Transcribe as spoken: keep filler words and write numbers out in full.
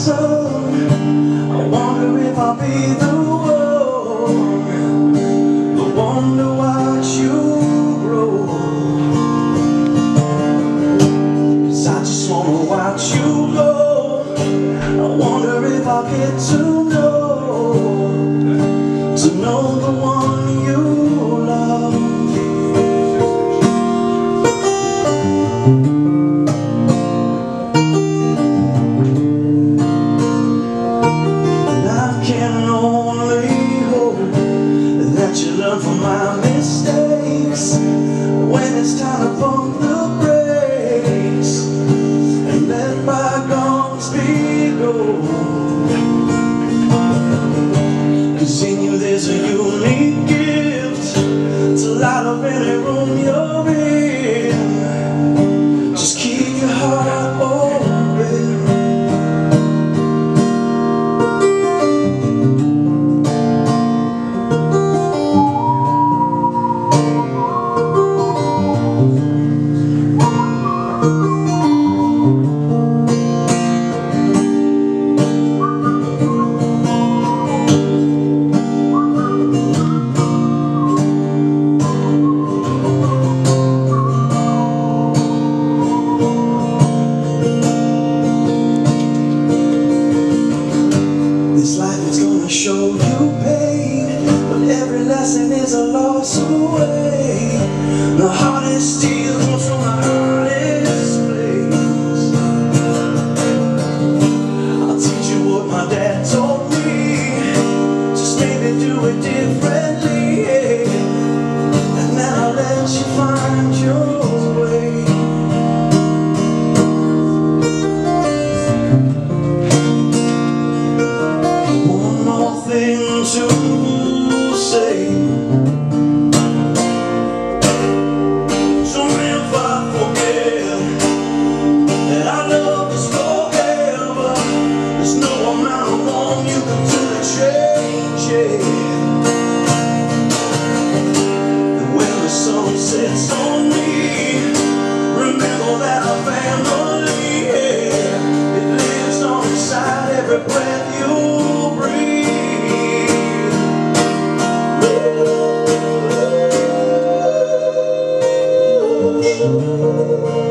sun. I wonder if I'll be the one, the one to watch you grow. 'Cause I just wanna watch you go. I wonder if I'll get to know, to know the one you love. You learn from my mistakes when it's time to pump the brakes and let bygones be gold. 'Cause in you there's a unique gift to light up any room you're in. Just keep your heart open. This life is gonna show you pain, but every lesson is a loss away. The hardest steel comes from the earliest place. I'll teach you what my dad told me, just maybe do it differently, and then I'll let you find your way. Thing to say. So if I forget that our love is forever, there's no amount of wrong you can do to change it. And when the sun sets on me, remember that our family, it lives on inside every breath you breathe. Oh,